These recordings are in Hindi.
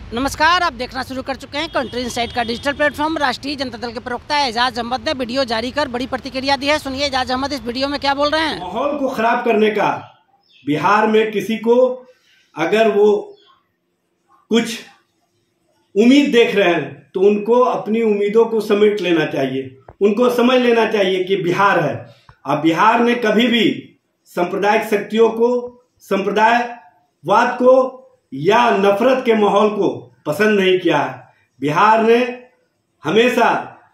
नमस्कार, आप देखना शुरू कर चुके हैं कंट्री इनसाइट का डिजिटल प्लेटफॉर्म। राष्ट्रीय जनता दल के प्रवक्ता एजाज अहमद ने वीडियो जारी कर बड़ी प्रतिक्रिया दी है। सुनिए एजाज अहमद इस वीडियो में क्या बोल रहे हैं। माहौल को खराब करने का बिहार में किसी को अगर वो कुछ उम्मीद देख रहे हैं तो उनको अपनी उम्मीदों को समेट लेना चाहिए। उनको समझ लेना चाहिए कि बिहार है। अब बिहार ने कभी भी सांप्रदायिक शक्तियों को, संप्रदायवाद को या नफरत के माहौल को पसंद नहीं किया है। बिहार ने हमेशा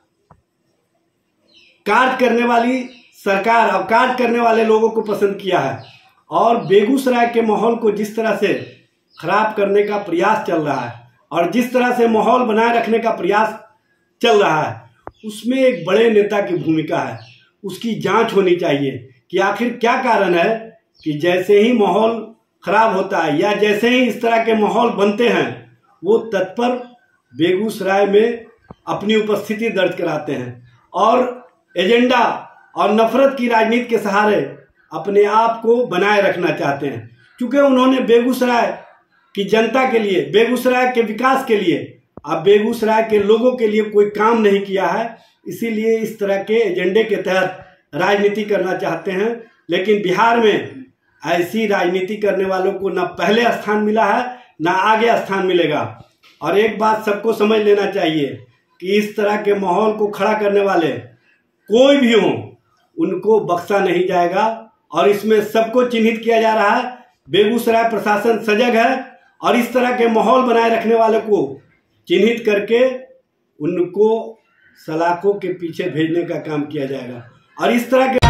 कार्य करने वाली सरकार और कार्य करने वाले लोगों को पसंद किया है। और बेगूसराय के माहौल को जिस तरह से खराब करने का प्रयास चल रहा है और जिस तरह से माहौल बनाए रखने का प्रयास चल रहा है, उसमें एक बड़े नेता की भूमिका है। उसकी जांच होनी चाहिए कि आखिर क्या कारण है कि जैसे ही माहौल खराब होता है या जैसे ही इस तरह के माहौल बनते हैं, वो तत्पर बेगूसराय में अपनी उपस्थिति दर्ज कराते हैं और एजेंडा और नफरत की राजनीति के सहारे अपने आप को बनाए रखना चाहते हैं। क्योंकि उन्होंने बेगूसराय की जनता के लिए, बेगूसराय के विकास के लिए, अब बेगूसराय के लोगों के लिए कोई काम नहीं किया है, इसीलिए इस तरह के एजेंडे के तहत राजनीति करना चाहते हैं। लेकिन बिहार में ऐसी राजनीति करने वालों को न पहले स्थान मिला है न आगे स्थान मिलेगा। और एक बात सबको समझ लेना चाहिए कि इस तरह के माहौल को खड़ा करने वाले कोई भी हो, उनको बख्शा नहीं जाएगा और इसमें सबको चिन्हित किया जा रहा है। बेगूसराय प्रशासन सजग है और इस तरह के माहौल बनाए रखने वालों को चिन्हित करके उनको सलाखों के पीछे भेजने का काम किया जाएगा। और इस तरह के